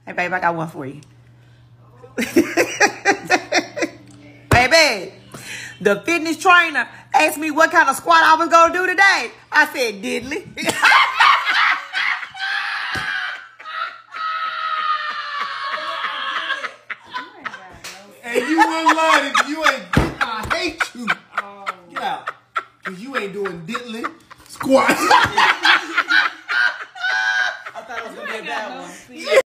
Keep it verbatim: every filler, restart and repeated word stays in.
Hey, babe, I got one for you. Baby, the fitness trainer asked me what kind of squat I was going to do today. I said, diddly. And you wouldn't lie if you ain't, I hate you. Oh. Get out. Because you ain't doing diddly squat. I thought it was going to be a bad one.